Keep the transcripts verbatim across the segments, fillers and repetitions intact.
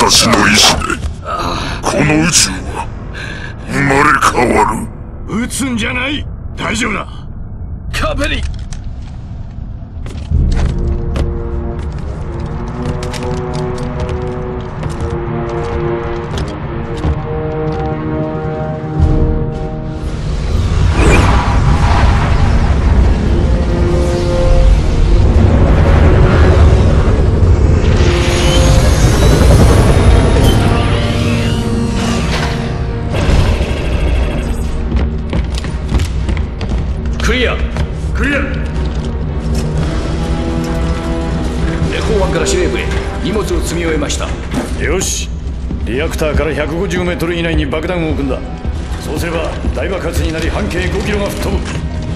私の意志でこの宇宙は生まれ変わる。 撃つんじゃない。大丈夫だ。 カペリ。クリア。クリア。レコーワンから司令部へ荷物を積み終えました。 よし、リアクターからひゃくごじゅうメートル以内に爆弾を置くんだ。そうすれば大爆発になり半径ごキロが吹っ飛ぶ。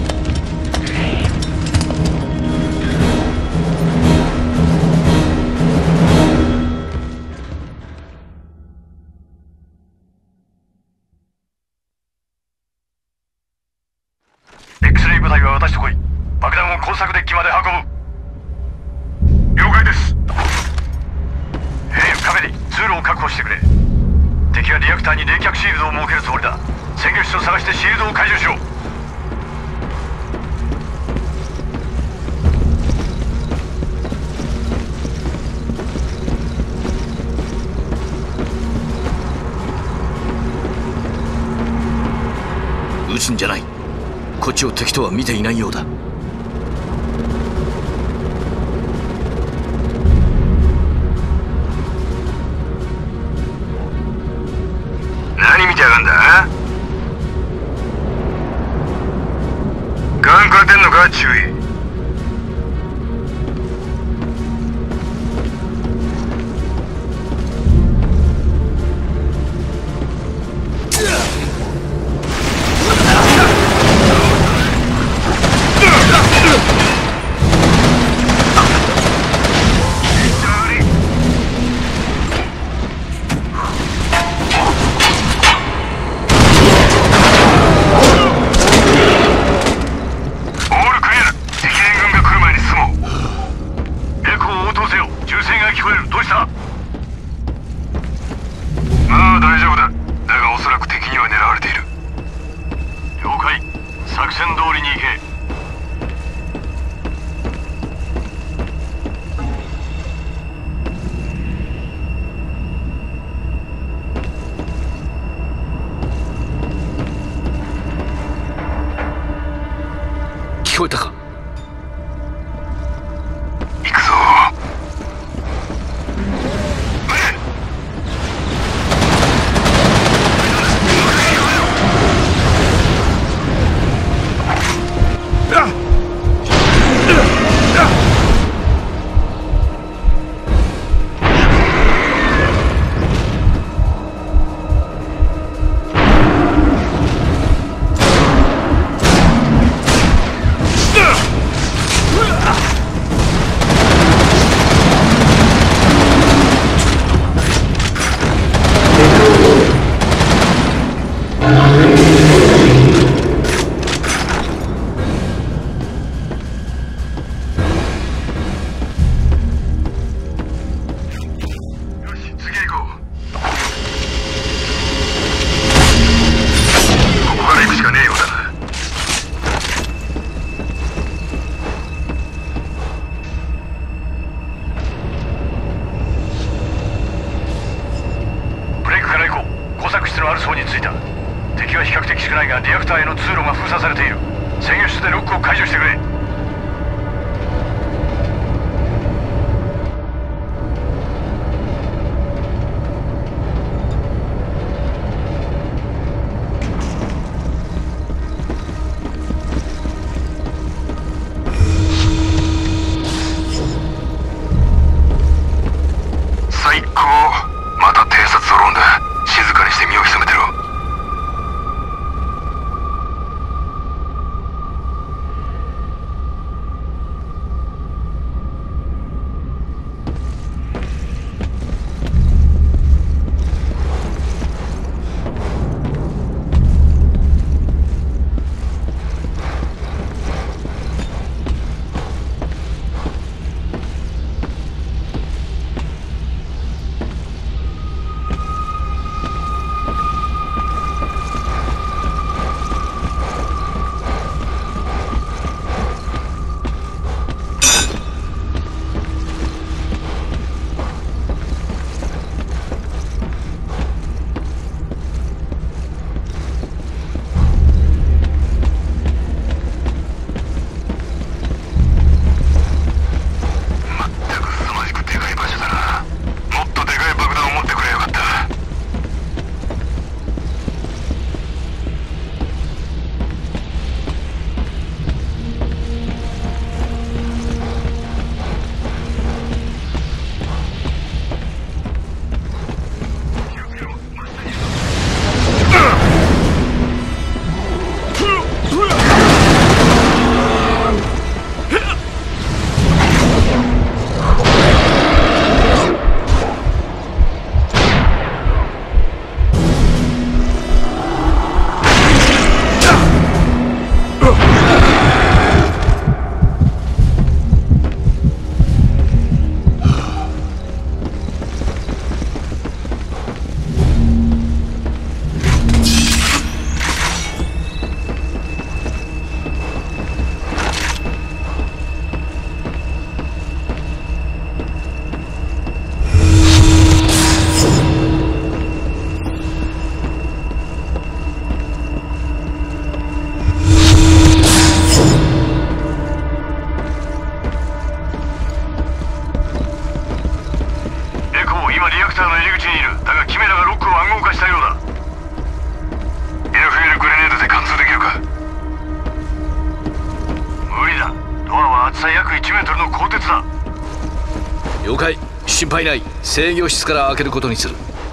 X レイ部隊は私と来い。爆弾を工作デッキまで運ぶ。了解です。ヘイル、カフェに通路を確保してくれ。敵はリアクターに冷却シールドを設けるつもりだ。制御室を探してシールドを解除しろ。 撃つんじゃない。こっちを敵とは見ていないようだ。 何見てやがんだ。ガンくれてんのか、注意。 聞こえたか。 行くぞ。敵は比較的少ないがリアクターへの通路が封鎖されている。制御室でロックを解除してくれ。最高。また偵察ドローンだ。静かにして身を潜めてろ。 今リアクターの入り口にいる。だがキメラがロックを暗号化したようだ。 エヌエフエル グレネードで貫通できるか。無理だ。ドアは厚さ約いちメートルの鋼鉄だ。 了解。心配ない。制御室から開けることにする。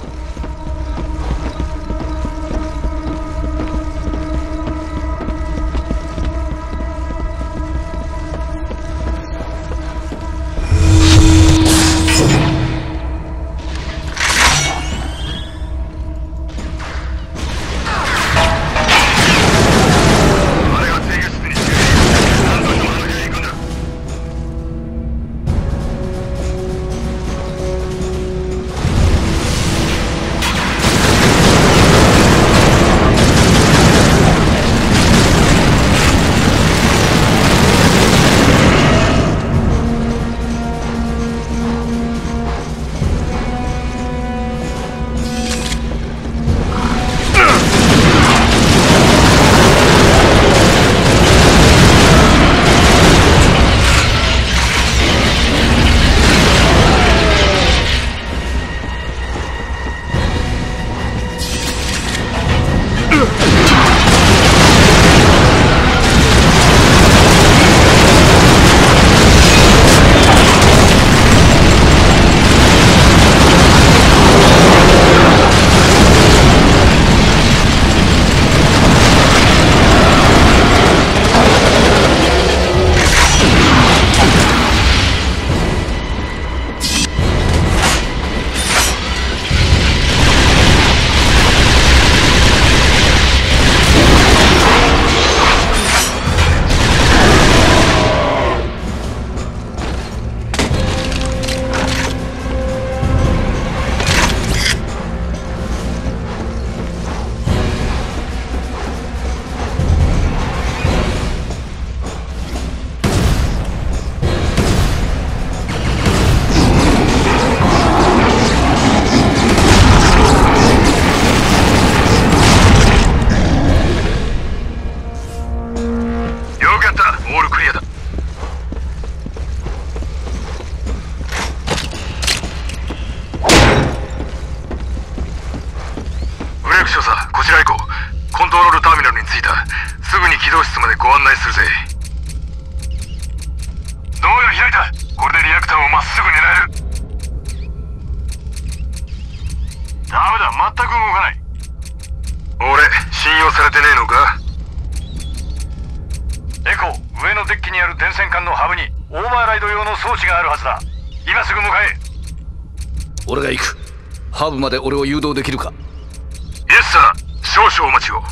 俺が行く。ハブまで俺を誘導できるか。 イエスサー、少々お待ちを。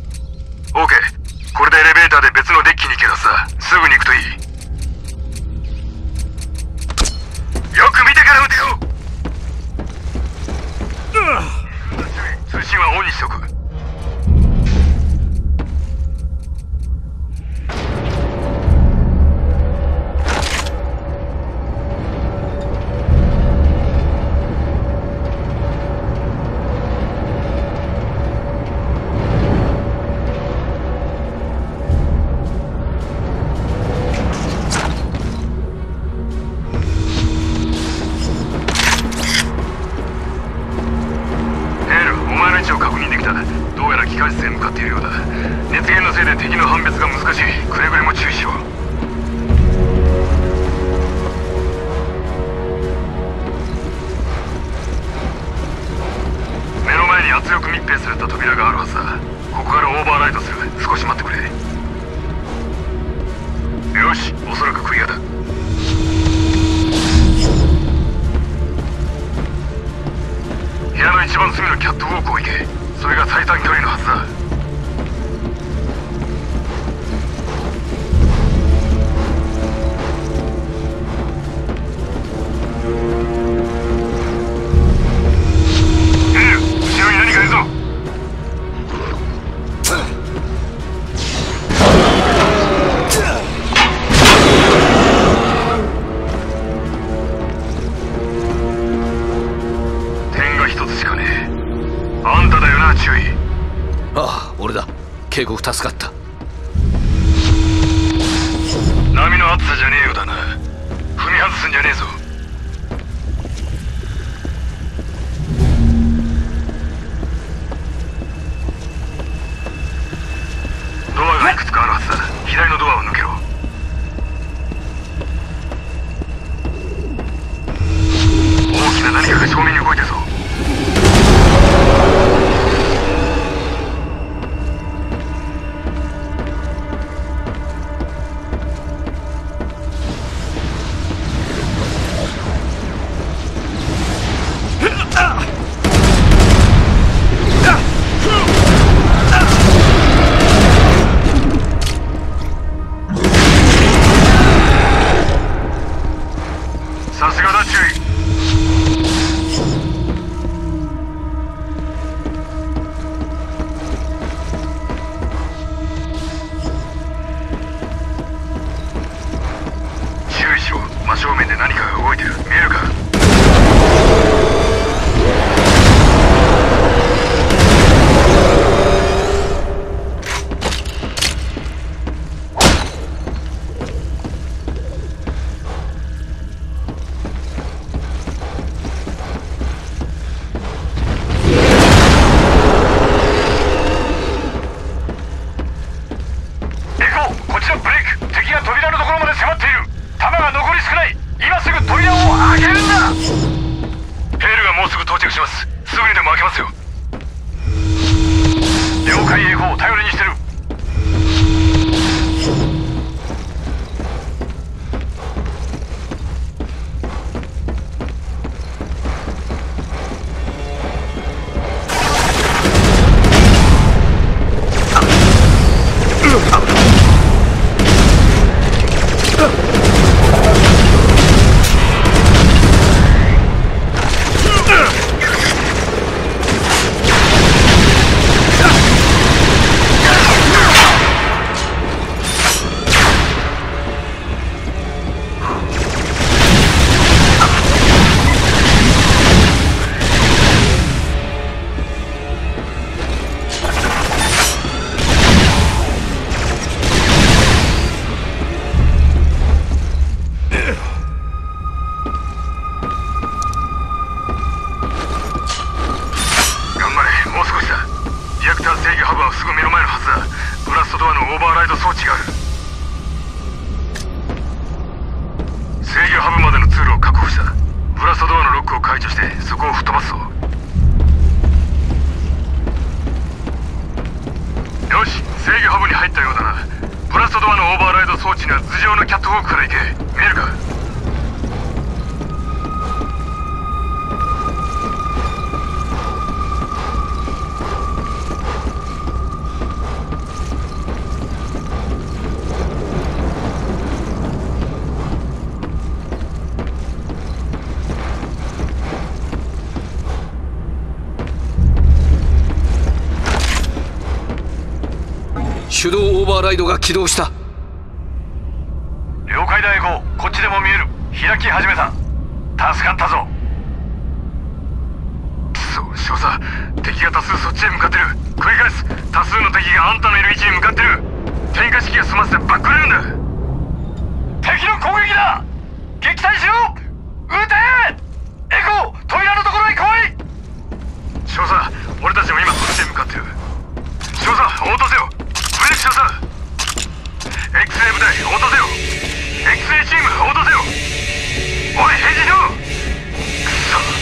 OK、 これでエレベーターで別のデッキに行けたさ。すぐに行くといい。よく見てから撃てよ。通信はオンにしておく。 警告助かった。 波の厚さじゃねえようだな。踏み外すんじゃねえぞ。 だ注意。注意しろ。真正面で何かが動いてる。見えるか？ 手動オーバーライドが起動した。 了解だエコー。こっちでも見える。開き始めた。助かったぞ。そう少佐、敵が多数そっちへ向かってる。繰り返す。多数の敵があんたのいる位置に向かってる。点火式が済ませてバックレーンだ。敵の攻撃だ。撃退しろ。撃て。エコー、扉のところへ来い。少佐、俺たちも今そっちへ向かってる。少佐、応答せよ。ブレーキ少佐。 X レイ部隊応答せよ。 X レイチーム応答せよ。おい返事しろ。くそ。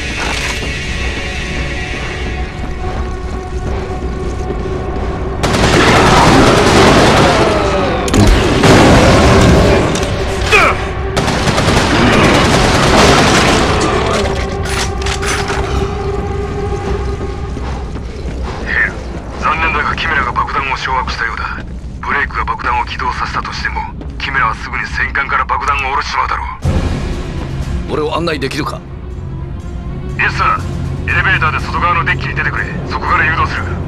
残念だがキメラが爆弾を掌握したようだ。ブレイクが爆弾を起動させたとしても、キメラはすぐに戦艦から爆弾を下ろしちまうだろう。 俺を案内できるか？ イエスサー。エレベーターで外側のデッキに出てくれ。そこから誘導する。